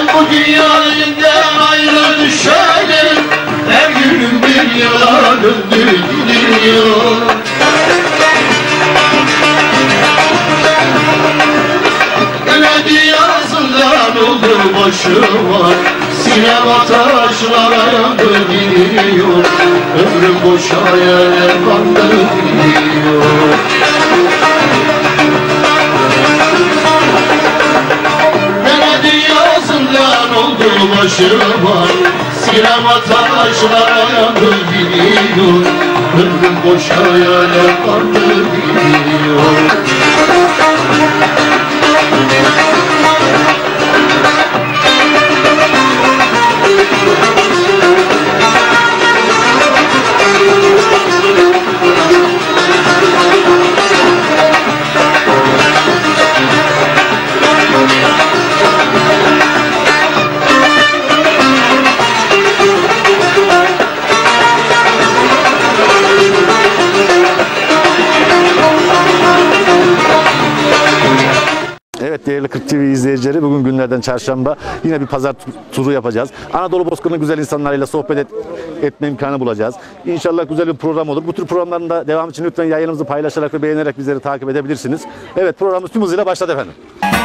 bu dünyanın ayrı düşerim. Her günüm bir yıla döndü gidiyor. Belediye yazından oldu başıma, sinema taşlara yandı gidiyor. Ömrüm boşa yere kandı gidiyor. Belediye yazından oldu başıma, sinema taşlara yandı gidiyor. Ömrüm boşa yere kandı gidiyor. Evet değerli 40 TV izleyicileri, bugün günlerden çarşamba yine bir pazar turu yapacağız. Anadolu Bozkırı'nın güzel insanlarıyla sohbet etme imkanı bulacağız. İnşallah güzel bir program olur. Bu tür programların da devam için lütfen yayınımızı paylaşarak ve beğenerek bizleri takip edebilirsiniz. Evet, programımız tüm hızıyla başladı efendim.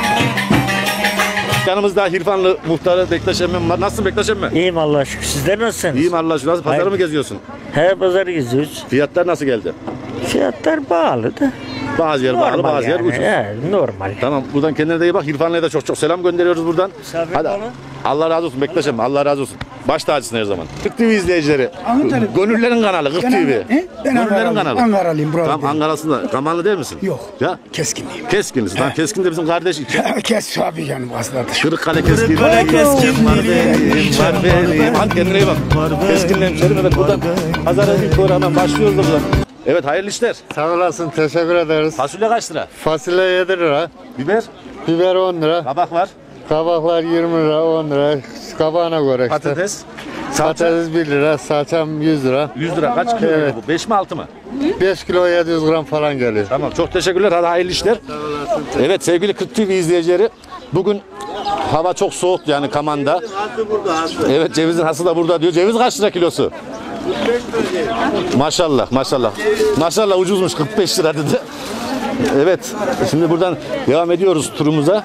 Yanımızda Hirfanlı muhtarı Bektaş Emmim var. Nasılsın Bektaş Emmim? İyiyim Allah'a şükür. Sizler nasılsınız? İyiyim Allah'a şükür. Nasıl, pazarı Hayır. mı geziyorsun? Her pazarı geziyoruz. Fiyatlar nasıl geldi? Fiyatlar pahalı da. Bazı yer pahalı, bazı yer ucuz. Normal. Tamam, buradan kendine de iyi bak. Hirfanlı'ya da çok çok selam gönderiyoruz buradan. Hadi. Allah razı olsun Bektaş'ım, Allah razı olsun. Baş tacısın her zaman. 40 TV izleyicileri. Gönüllerin kanalı 40 TV. Gönüllerin kanalı. Ankaralıyım burada. Tam Ankara'sında. Kamanlı değil misin? Yok. Ya? Keskinliyim. Keskinlisin. Lan Keskin de bizim kardeş. Kes abi canım aslında. Kırıkkale Keskin. Kırıkkale Keskin var benim. Hadi kendine iyi bak. Keskin'le hemşerim. Evet, buradan pazara ilk programdan başlıyoruz da buradan. Evet, hayırlı işler. Sağ olasın, teşekkür ederiz. Fasulye kaç lira? Fasulye 7 lira, Biber? biber 10 lira, Kabak var. kabaklar 20 lira, 10 lira, kabağına göre işte. Patates? Salça? Patates 1 lira, salçam 100 lira. 100 lira. Kaç kilo Evet. bu? 5 mi 6 mı? 5 kilo 700 gram falan geliyor. Tamam, çok teşekkürler. Hadi hayırlı işler. Evet sevgili 40 TV izleyicileri, bugün hava çok soğuk yani Kaman'da. Evet, cevizin hası da burada diyor. Ceviz kaç lira kilosu? Maşallah maşallah. Maşallah ucuzmuş, 45 lira dedi. Evet, şimdi buradan devam ediyoruz turumuza.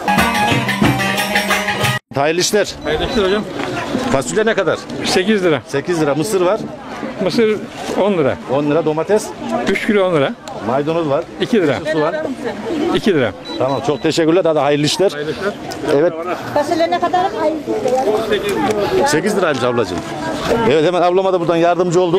Hayırlı işler. Hayırlı işler hocam. Fasulye ne kadar? 8 lira. 8 lira. Mısır var. Mısır 10 lira. 10 lira. Domates. 3 kilo 10 lira. Maydanoz var. 2 lira. Soğan. 2 lira. Tamam, çok teşekkürler. Hadi hayırlı işler. Evet. Fasulye ne kadar? 8 liraymış ablacığım. Evet, hemen ablama da buradan yardımcı olduk.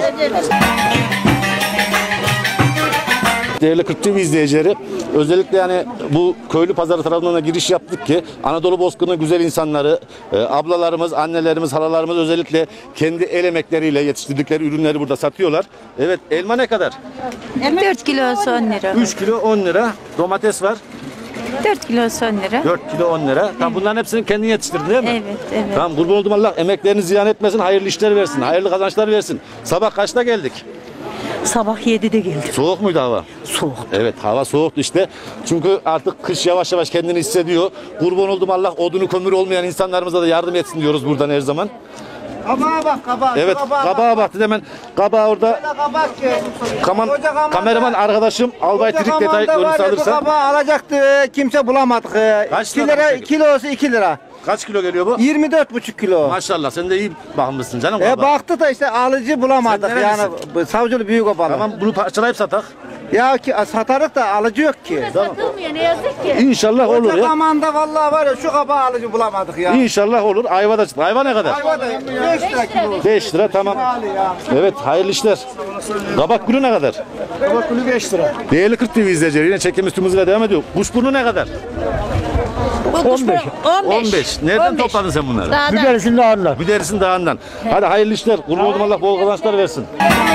Değerli 40 TV izleyicileri, özellikle yani bu köylü pazarı tarafından da giriş yaptık ki Anadolu Bozkırı'nın güzel insanları, ablalarımız, annelerimiz, halalarımız özellikle kendi el emekleriyle yetiştirdikleri ürünleri burada satıyorlar. Evet, elma ne kadar? 4 kilosu 10 lira. 3 kilo 10 lira. Domates var. 4 kilosu 10 lira. 4 kilo 10 lira. Tam bunların hepsini kendin yetiştirdin değil mi? Evet, evet. Tamam, kurban oldum, Allah emeklerini ziyan etmesin, hayırlı işler versin, hayırlı kazançlar versin. Sabah kaçta geldik? Sabah 7'de geldim. Soğuk muydu hava? Soğuk. Evet, hava soğuktu işte. Çünkü artık kış yavaş yavaş kendini hissediyor. Kurban oldum, Allah odunu kömürü olmayan insanlarımıza da yardım etsin diyoruz buradan her zaman. Kabağa bak, kabağa. Evet, kabağa baktı hemen. Kabağa orada. Kabak ki. Kameraman arkadaşım Albay Trik detay görüntüsü alırsa. Kabağı alacaktı, kimse bulamadık. Kaç 2 lira lira, alacaktı? kilosu 2 lira. Kaç kilo geliyor bu? 24,5 kilo. Maşallah, sen de iyi bakmışsın canım. kabağa. Baktı da işte alıcı bulamadık Sen yani. Savcılı büyük obalı. Tamam, bunu parçalayıp satak. Ya ki satarık da alıcı yok ki. Satılmıyor, ne yazık ki. İnşallah olur ya. Zamanda vallahi var ya, şu kabağı alıcı bulamadık ya. İnşallah olur. Ayva da çıktı. Ayva ne kadar? Ayva da 5 lira kilo. 5 lira, tamam. Evet, hayırlı işler. Kabak gülü ne kadar? Kabak gülü 5 lira. Değerli 40 TV izleyicileri, yine çekimiz tümümüzle devam ediyor. Kuşburnu ne kadar? 15. 15. Nereden topladın sen bunları? Bir gerisini de alırlar. Bir derisin dağından. Hadi hayırlı işler. Kurban oldum, Allah bol kazançlar versin.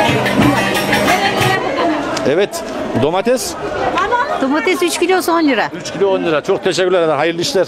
Evet. Domates Domates 3 kilosu 10 lira. 3 kilo 10 lira. Çok teşekkürler. Hadi hayırlı işler.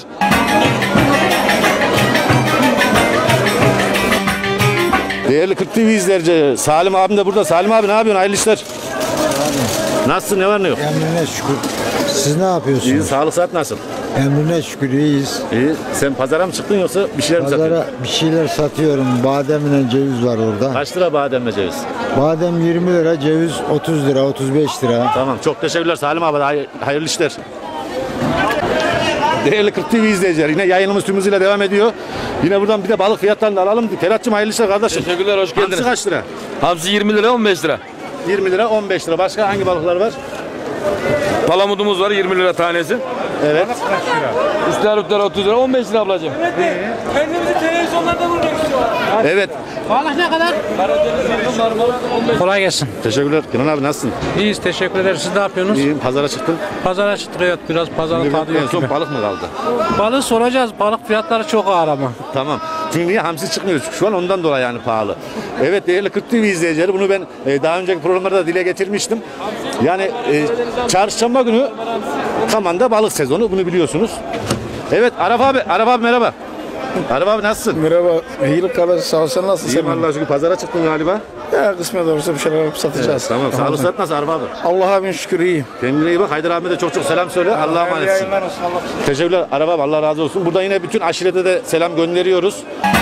Değerli 40 TV izleyicileri, Salim abim de burada. Salim abi ne yapıyorsun? Hayırlı işler. Nasılsın? Ne var ne yok? Kendine şükür. Siz ne İyi, yapıyorsunuz? sağlık saat nasıl? Emrine şükür iyiyiz. İyi. Sen pazara mı çıktın yoksa bir şeyler mi satıyorsun? Pazara bir şeyler satıyorum. Bademle ceviz var orada. Kaç lira bademle ceviz? Badem 20 lira, ceviz 30 lira, 35 lira. Tamam, çok teşekkürler Salim abi. Hayırlı işler. Değerli 40 TV izleyiciler, yine yayınımız tüm hızıyla devam ediyor. Yine buradan bir de balık fiyatlarını da alalım. Ferhat'cığım hayırlı işler kardeşim. Teşekkürler, hoş geldiniz. Hamsi kaç lira? Hamsi 20 lira 15 lira. 20 lira, 15 lira. Başka hangi balıklar var? Palamudumuz var 20 lira tanesi. Evet. İsterlikler 30 lira 15 lira ablacığım. Kendimizi televizyonlarda vurmak istiyorlar. Evet. Balık ne kadar? Kolay gelsin. Teşekkürler. Kenan abi nasılsın? İyiyiz, teşekkür ederiz. Siz ne yapıyorsunuz? İyiyim. Pazara çıktın. Pazara çıktık, evet, biraz pazarın tadı En yok son gibi. balık mı kaldı? Balığı soracağız. Balık fiyatları çok ağır ama. Tamam. Çünkü niye hamsi çıkmıyor? Şu an ondan dolayı yani pahalı. Evet değerli 40 TV izleyicileri, bunu ben daha önceki programlarda dile getirmiştim. Yani çarşamba günü Kaman'da balık sezonu, bunu biliyorsunuz. Evet Arap abi merhaba. Arap abi nasılsın? Merhaba. İyilik kadar sağ ol, sen nasılsın? İyiyim Allah'a şükür, pazara çıktın galiba. Ya kısmet olursa bir şeyler yapıp satacağız. Tamam, sağlık saat nasıl Arap abi? Allah'a bin şükür iyi. Kendine iyi bak, Haydar abime de çok selam söyle. Allah'a emanetsin. Teşekkürler Arap abi, Allah razı olsun. Burada yine bütün aşirete de selam gönderiyoruz.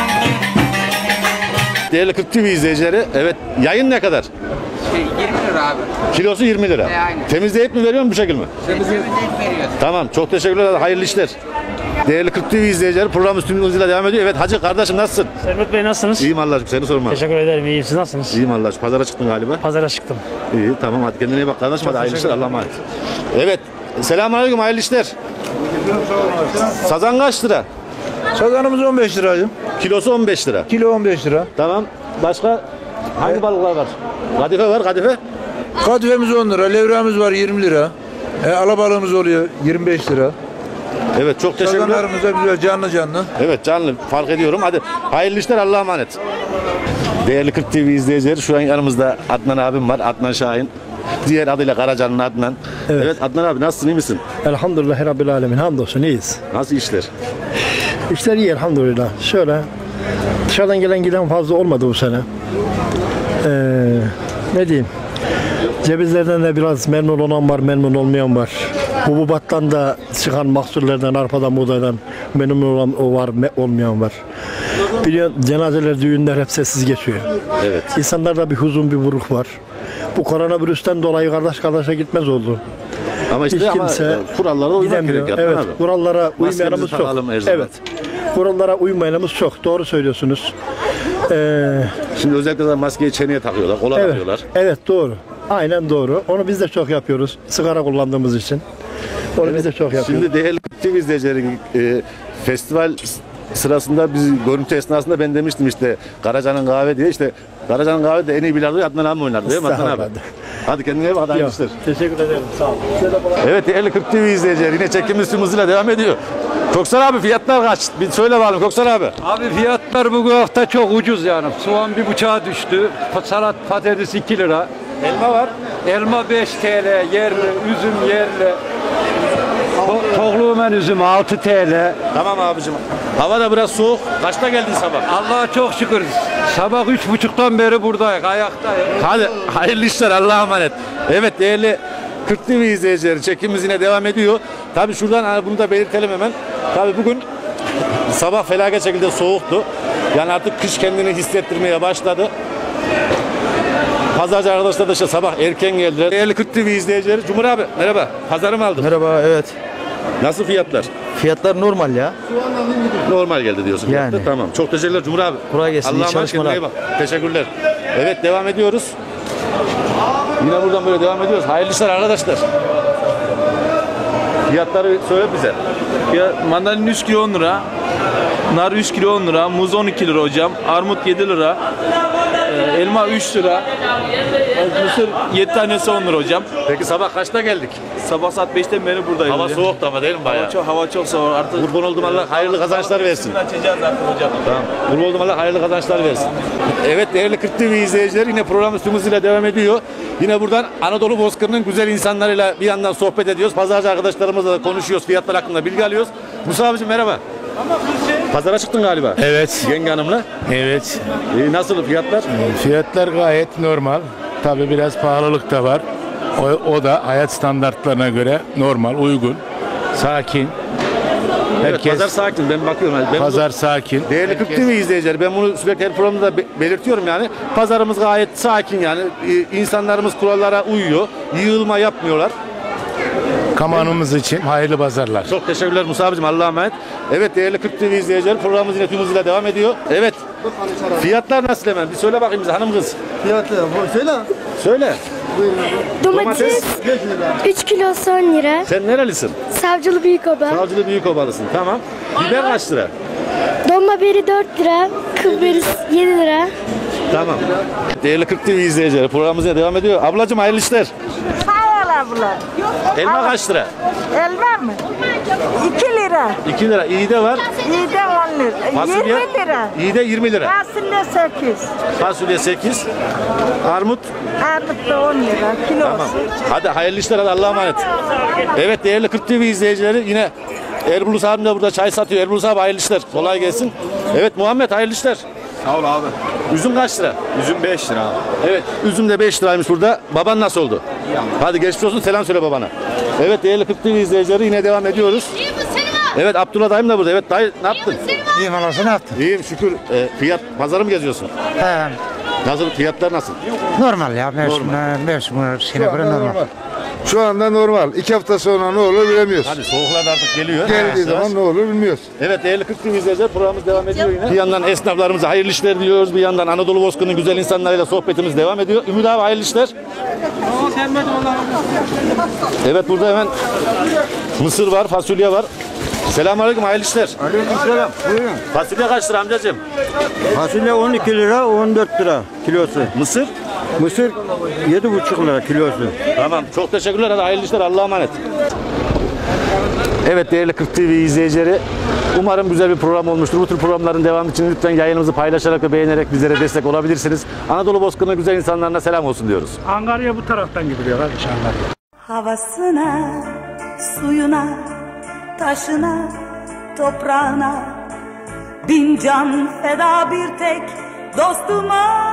Değerli 40 TV izleyicileri, evet yayın ne kadar? 20 lira abi. Kilosu 20 lira. Aynen. Temizleyip mi veriyor mu bu şekil mi? Temizleyip veriyoruz. Tamam, çok teşekkürler, hayırlı işler. Değerli 40 TV izleyicileri, programımız tüm hızıyla devam ediyor. Evet Hacı kardeşim nasılsın? Servet Bey nasılsınız? İyiyim Allah'a şükür, seni sorma. Teşekkür ederim, iyiyim. Siz nasılsınız? İyiyim Allah'a şükür. Pazara çıktın galiba. Pazara çıktım. İyi, tamam, hadi kendine iyi bak kardeşim, hadi hayırlı işler, Allah'a emanet. Evet, selamünaleyküm, hayırlı işler. Sazan kaç lira? Sazanımız 15 liracığım. Kilosu 15 lira. Kilo 15 lira. Tamam, başka hangi balıklar var? Kadife var, kadife. Katifemiz 10 lira, levrağımız var 20 lira. Alabalığımız oluyor 25 lira. Evet, çok teşekkürler. Sazanlarımız da güzel canlı. Evet, canlı, fark ediyorum. Hadi hayırlı işler, Allah'a emanet. Değerli 40 TV izleyicileri, şu an yanımızda Adnan abim var, Adnan Şahin. Diğer adıyla Karacanlı Adnan. Evet. Adnan abi nasılsın, iyi misin? Elhamdülillahi Rabbil Alemin. Hamdolsun iyiyiz. Nasıl işler? İşler iyi elhamdülillah. Şöyle dışarıdan gelen giden fazla olmadı bu sene. Ne diyeyim? Cevizlerden de biraz memnun olan var, memnun olmayan var. Hububattan da çıkan mahsullerden, arpadan, buğdaydan memnun olan var, olmayan var. Biliyorsun, cenazeler, düğünler hep sessiz geçiyor. Evet. İnsanlarda bir huzun, bir buruk var. Bu koronavirüsten dolayı kardeş kardeşe gitmez oldu. Ama işte Hiç kimse kurallara uymak gidemiyor. gerekiyor. Evet, Abi. kurallara uymayanımız çok. takalım her zaman. Evet. Kurallara uymayanımız çok. Doğru söylüyorsunuz. Şimdi özellikle de maskeyi çeneye takıyorlar, kola takıyorlar. Evet, doğru. Aynen doğru. Onu biz de çok yapıyoruz. Sigara kullandığımız için. Onu biz de çok yapıyoruz. Şimdi değerli TV izleyicileri, festival sırasında biz görüntü esnasında ben demiştim işte Karacan'ın kahve diye, işte Karacan'ın kahve de en iyi bilardo Adnan abi oynar değil mi Adnan abi? Hadi kendine iyi bak, hadi hayırlı işler. Teşekkür ederim. Sağ olun. Evet değerli 40 TV izleyicileri, yine çekimimiz tüm hızıyla devam ediyor. Köksal abi fiyatlar kaç? Bir söyle bakalım Köksal abi. Abi fiyatlar bu hafta çok ucuz yani. Soğan 1,5'a düştü. Salat patates 2 lira. Elma var. Elma 5 TL yerli. Üzüm yerli. Tohlumen üzüm 6 TL. Tamam abicim. Hava da biraz soğuk. Kaçta geldin sabah? Allah'a çok şükür. Sabah 3.30'dan beri buradayız. Ayaktayız. Hadi hayırlı işler, Allah'a emanet. Evet değerli 40 TV izleyicileri, çekimimiz yine devam ediyor. Tabii şuradan bunu da belirtelim hemen. Tabii bugün sabah felaket şekilde soğuktu. Yani artık kış kendini hissettirmeye başladı. Pazarcı arkadaşlar da işte sabah erken geldiler. Değerli 40 TV izleyicileri, Cumhur abi merhaba. Pazarı mı aldın? Merhaba, evet. Nasıl fiyatlar? Fiyatlar normal ya. Normal geldi diyorsun. Yani. Fiyatlar. Tamam. Çok teşekkürler Cumhur abi. Kolay gelsin, iyi Allah'a emanet, kendine çalışmalar. iyi bak. Teşekkürler. Evet devam ediyoruz. Yine buradan böyle devam ediyoruz. Hayırlı işler arkadaşlar. Fiyatları söyle bize. Mandalina 3 kilo 10 lira. Nar 3 kilo 10 lira. Muz 12 lira hocam. Armut 7 lira. Elma 3 lira. Mısır 7 tanesi 10 lira hocam. Peki sabah kaçta geldik? Sabah saat 5'ten beri buradayız. Hava hocam. soğuktu ama değil mi bayağı? Hava çok soğuk artık. Kurban oldum, Allah hayırlı kazançlar versin. Açacağız artık hocam. Tamam. Kurban oldum, Allah hayırlı kazançlar versin. Evet değerli 40 TV izleyicileri, yine programımız tüm hızıyla devam ediyor. Yine buradan Anadolu Bozkırı'nın güzel insanlarıyla bir yandan sohbet ediyoruz. Pazarcı arkadaşlarımızla da konuşuyoruz. Fiyatlar hakkında bilgi alıyoruz. Musa abicim merhaba. Pazara çıktın galiba. Evet. Yenge hanımla. Evet. Nasıl fiyatlar? Fiyatlar gayet normal. Tabii biraz pahalılık da var. O da hayat standartlarına göre normal, uygun, sakin. Evet, pazar sakin. Ben bakıyorum. Pazar sakin. Değerli Türk TV izleyicileri, ben bunu sürekli her programda da belirtiyorum yani. Pazarımız gayet sakin yani. İnsanlarımız kurallara uyuyor. Yığılma yapmıyorlar. Kamanımız için hayırlı pazarlar. Çok teşekkürler Musa abicim. Allah'a emanet. Evet değerli 40 TV izleyicileri, programımız yine tüm hızıyla devam ediyor. Evet. Fiyatlar nasıl hemen? Bir söyle bakayım bize hanım kız. Fiyatı söyle. Söyle. Domates 3 kilo 10 lira. Sen nerelisin? Savcılı Büyükoba. Savcılı Büyükobalısın. Tamam. Biber kaç lira? Dolma beri 4 lira. Kıl beri 7 lira. Tamam. Değerli 40 TV izleyicileri, programımız yine devam ediyor. Ablacığım hayırlı işler. Sağ ol abla. Elma kaç lira? Elma mı? 2 lira. 2 lira. İyi de var. İyi de 10 lira. Fasulye? 20 lira. İyi de 20 lira. Fasulye 8. Fasulye 8. Armut? Armut da 10 lira. Kilosu. Tamam. Hadi hayırlı işler, hadi Allah'a emanet. Evet değerli 40 TV izleyicileri, yine Erbulus abim de burada çay satıyor. Erbulus abi hayırlı işler. Kolay gelsin. Evet Muhammed hayırlı işler. Sağ ol abi. Üzüm kaç lira? Üzüm 5 lira abi. Evet üzüm de 5 liraymış burada. Baban nasıl oldu? Hadi geçmiş olsun, selam söyle babana. Evet değerli 40 TV izleyicileri, yine devam ediyoruz. Evet Abdullah dayım da burada. Evet dayı ne yaptın? İyiyim anasını ne yaptın? İyiyim şükür. Fiyat pazarı mı geziyorsun? He. Nasıl, fiyatlar nasıl? Normal ya. Mevsim şeyine göre normal. Şu anda normal. 2 hafta sonra ne olur bilemiyoruz. Hadi soğuklar da artık geliyor. Geldiği zaman ne olur bilmiyoruz. Evet değerli 40 TV izleyiciler, programımız devam ediyor yine. Bir yandan esnaflarımıza hayırlı işler diliyoruz. Bir yandan Anadolu Bozkırı'nın güzel insanlarıyla sohbetimiz devam ediyor. Ümit abi hayırlı işler. Evet burada hemen mısır var, fasulye var. Selamünaleyküm, hayırlı işler. Aleykümselam. Buyurun. Fasulye kaç lira amcacığım? Fasulye 12 lira, 14 lira kilosu. Mısır? Mısır 7,5 lira kilosu. Tamam. Çok teşekkürler. Hadi hayırlı işler. Allah'a emanet. Evet değerli 40 TV izleyicileri, umarım güzel bir program olmuştur. Bu tür programların devamı için lütfen yayınımızı paylaşarak ve beğenerek bizlere destek olabilirsiniz. Anadolu Bozkırı'nın güzel insanlarına selam olsun diyoruz. Angarya bu taraftan gidiyor hadi Şanlar. Havasına, suyuna, taşına, toprağına bin can feda bir tek dostuma.